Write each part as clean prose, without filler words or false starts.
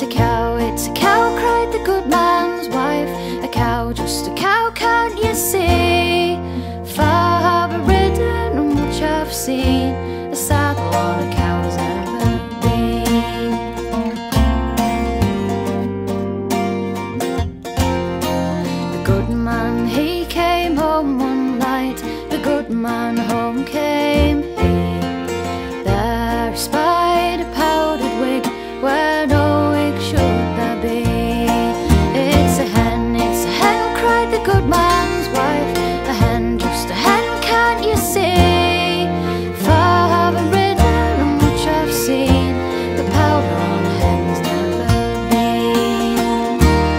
it's a cow, cried the good man's wife. A cow, just a cow, can't you see? Far have I ridden and much I've seen. A saddle on a cow has never been. The good man, he came home one night. The good man home came he. There he spied a powdered wig where no wig should there be. It's a hen, cried the good man's wife. A hen, just a hen, can't you see? Far have I ridden and much I've seen. The powder on a hen's never been.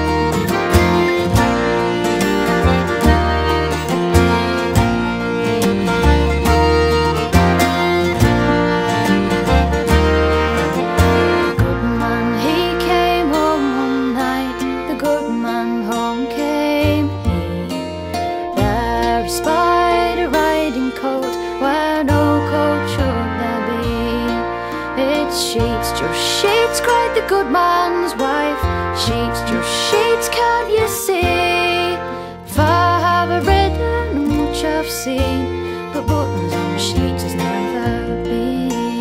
The good man, he came home one night. The good man home came he. There he spied a riding coat where no coat should there be. It's sheets, just sheets, cried the good man's wife. Sheets, just sheets, can't you see? Far have I ridden and much I've seen, but buttons on sheets has never been.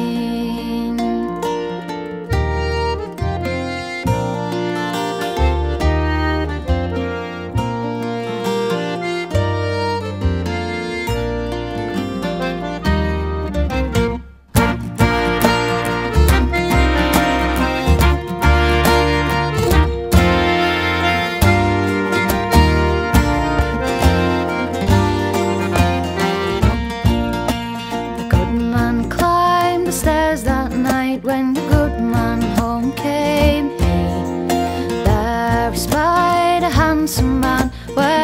When the good man home came he. There he spied a handsome man where